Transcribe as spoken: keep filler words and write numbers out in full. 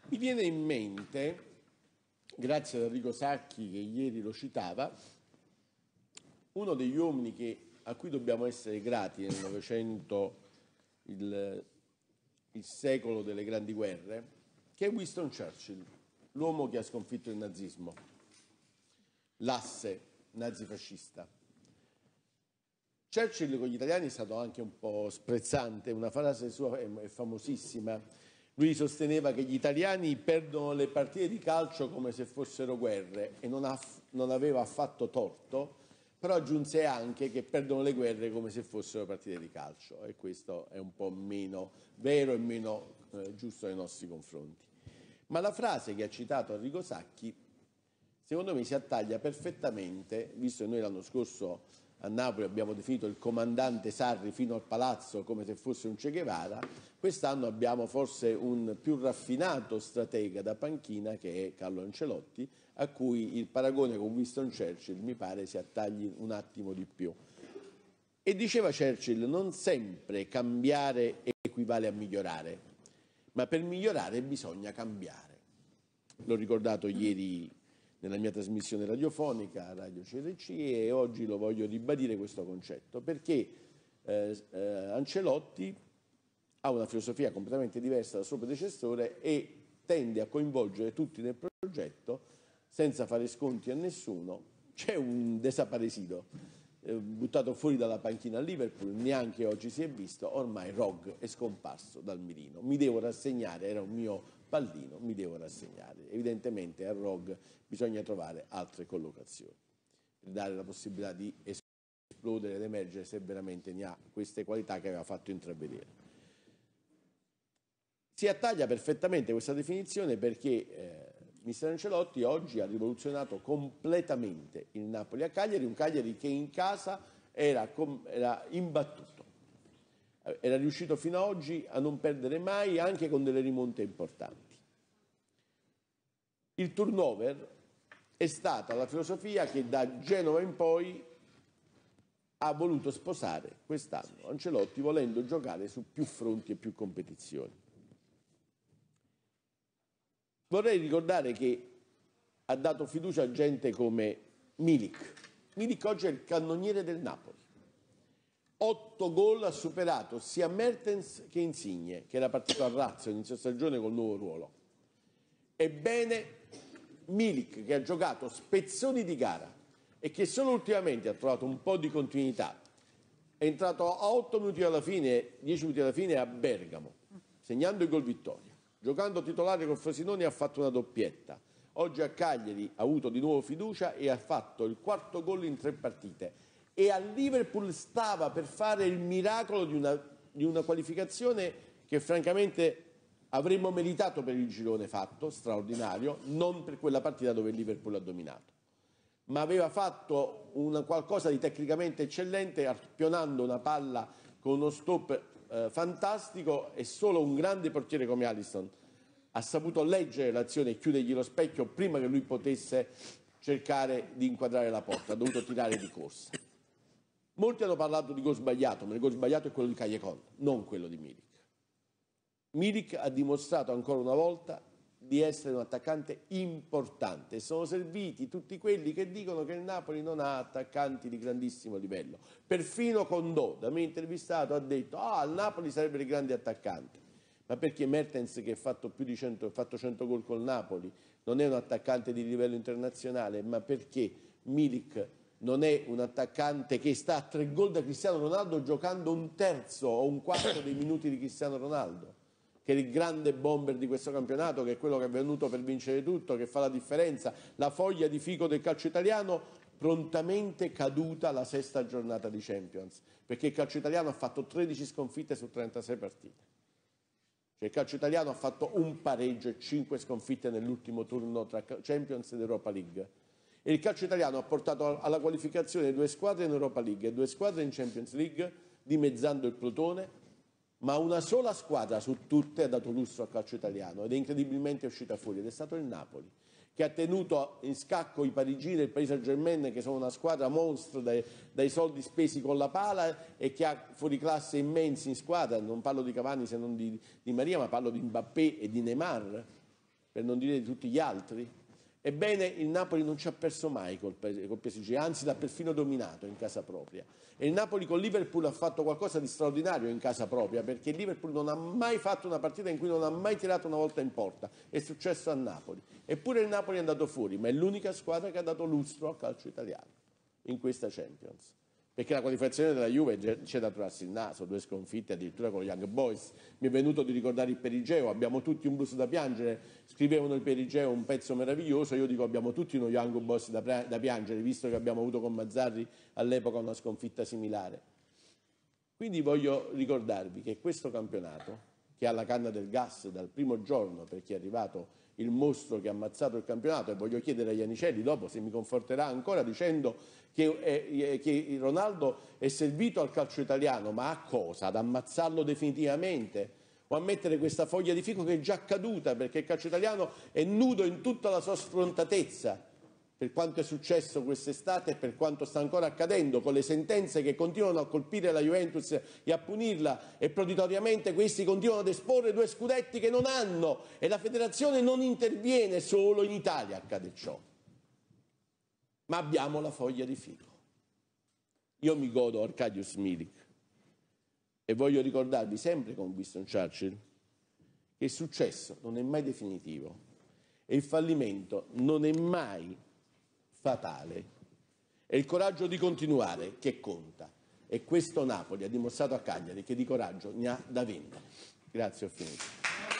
Mi viene in mente, grazie ad Arrigo Sacchi che ieri lo citava, uno degli uomini che, a cui dobbiamo essere grati nel Novecento, il, il secolo delle grandi guerre, che è Winston Churchill, l'uomo che ha sconfitto il nazismo, l'asse nazifascista. Churchill con gli italiani è stato anche un po' sprezzante, una frase sua è famosissima. Lui sosteneva che gli italiani perdono le partite di calcio come se fossero guerre e non, ha, non aveva affatto torto, però aggiunse anche che perdono le guerre come se fossero partite di calcio, e questo è un po' meno vero e meno eh, giusto nei nostri confronti. Ma la frase che ha citato Arrigo Sacchi secondo me si attaglia perfettamente, visto che noi l'anno scorso a Napoli abbiamo definito il comandante Sarri fino al palazzo come se fosse un Che Guevara, quest'anno abbiamo forse un più raffinato stratega da panchina che è Carlo Ancelotti, a cui il paragone con Winston Churchill mi pare si attagli un attimo di più. E diceva Churchill, non sempre cambiare equivale a migliorare, ma per migliorare bisogna cambiare. L'ho ricordato ieri nella mia trasmissione radiofonica, Radio C R C, e oggi lo voglio ribadire questo concetto, perché eh, eh, Ancelotti ha una filosofia completamente diversa dal suo predecessore e tende a coinvolgere tutti nel progetto senza fare sconti a nessuno. C'è un desaparecido eh, buttato fuori dalla panchina a Liverpool, neanche oggi si è visto, ormai Rog è scomparso dal mirino. Mi devo rassegnare, era un mio pallino, mi devo rassegnare. Evidentemente a Rog bisogna trovare altre collocazioni per dare la possibilità di esplodere ed emergere se veramente ne ha queste qualità che aveva fatto intravedere. Si attaglia perfettamente questa definizione perché eh, mister Ancelotti oggi ha rivoluzionato completamente il Napoli a Cagliari, un Cagliari che in casa era, era imbattuto. Era riuscito fino ad oggi a non perdere mai, anche con delle rimonte importanti. Il turnover è stata la filosofia che da Genova in poi ha voluto sposare quest'anno Ancelotti, volendo giocare su più fronti e più competizioni. Vorrei ricordare che ha dato fiducia a gente come Milik. Milik oggi è il cannoniere del Napoli. Otto gol ha superato sia Mertens che Insigne, che era partito a razzo inizio stagione col nuovo ruolo. Ebbene, Milik, che ha giocato spezzoni di gara e che solo ultimamente ha trovato un po' di continuità, è entrato a otto minuti alla fine, dieci minuti alla fine a Bergamo, segnando il gol vittoria. Giocando titolare col Frosinone ha fatto una doppietta. Oggi a Cagliari ha avuto di nuovo fiducia e ha fatto il quarto gol in tre partite. E a Liverpool stava per fare il miracolo di una, di una qualificazione che francamente avremmo meritato per il girone fatto, straordinario, non per quella partita dove il Liverpool ha dominato. Ma aveva fatto una, qualcosa di tecnicamente eccellente, arpionando una palla con uno stop eh, fantastico, e solo un grande portiere come Alisson ha saputo leggere l'azione e chiudergli lo specchio prima che lui potesse cercare di inquadrare la porta, ha dovuto tirare di corsa. Molti hanno parlato di gol sbagliato, ma il gol sbagliato è quello di Callecon, non quello di Milik. Milik ha dimostrato ancora una volta di essere un attaccante importante. Sono serviti tutti quelli che dicono che il Napoli non ha attaccanti di grandissimo livello. Perfino Condò, da me intervistato, ha detto ah, al Napoli sarebbe il grande attaccante. Ma perché Mertens, che ha fatto più di cento, ha fatto cento gol col Napoli, non è un attaccante di livello internazionale, ma perché Milik non è un attaccante che sta a tre gol da Cristiano Ronaldo giocando un terzo o un quarto dei minuti di Cristiano Ronaldo, che è il grande bomber di questo campionato, che è quello che è venuto per vincere tutto, che fa la differenza, la foglia di fico del calcio italiano, prontamente caduta la sesta giornata di Champions, perché il calcio italiano ha fatto tredici sconfitte su trentasei partite. Cioè il calcio italiano ha fatto un pareggio e cinque sconfitte nell'ultimo turno tra Champions ed Europa League. E il calcio italiano ha portato alla qualificazione due squadre in Europa League e due squadre in Champions League, dimezzando il plotone, ma una sola squadra su tutte ha dato lustro al calcio italiano ed è incredibilmente uscita fuori, ed è stato il Napoli, che ha tenuto in scacco i parigini e il Paris Saint-Germain, che sono una squadra mostro dai, dai soldi spesi con la pala e che ha fuoriclasse immensi in squadra. Non parlo di Cavani se non di, di Maria, ma parlo di Mbappé e di Neymar. per non dire di tutti gli altri. Ebbene, il Napoli non ci ha perso mai col, col P S G, anzi l'ha perfino dominato in casa propria. E il Napoli con Liverpool ha fatto qualcosa di straordinario in casa propria, perché il Liverpool non ha mai fatto una partita in cui non ha mai tirato una volta in porta. È successo a Napoli. Eppure il Napoli è andato fuori, ma è l'unica squadra che ha dato lustro al calcio italiano in questa Champions. Perché la qualificazione della Juve c'è da trovarsi il naso, due sconfitte addirittura con gli Young Boys. Mi è venuto di ricordare il Perigeo, abbiamo tutti un blues da piangere, scrivevano il Perigeo un pezzo meraviglioso, io dico abbiamo tutti uno Young Boys da, da piangere, visto che abbiamo avuto con Mazzarri all'epoca una sconfitta similare. Quindi voglio ricordarvi che questo campionato, che ha la canna del gas dal primo giorno perché è arrivato il mostro che ha ammazzato il campionato, e voglio chiedere a Iannicelli dopo se mi conforterà ancora dicendo che, eh, che Ronaldo è servito al calcio italiano, ma a cosa? Ad ammazzarlo definitivamente? O a mettere questa foglia di fico che è già caduta, perché il calcio italiano è nudo in tutta la sua sfrontatezza, per quanto è successo quest'estate e per quanto sta ancora accadendo, con le sentenze che continuano a colpire la Juventus e a punirla, e proditoriamente questi continuano ad esporre due scudetti che non hanno, e la federazione non interviene. Solo in Italia accade ciò. Ma abbiamo la foglia di fico. Io mi godo Arkadiusz Milik e voglio ricordarvi sempre con Winston Churchill che il successo non è mai definitivo e il fallimento non è mai fatale. È il coraggio di continuare che conta, e questo Napoli ha dimostrato a Cagliari che di coraggio ne ha da vendere. Grazie, ho finito.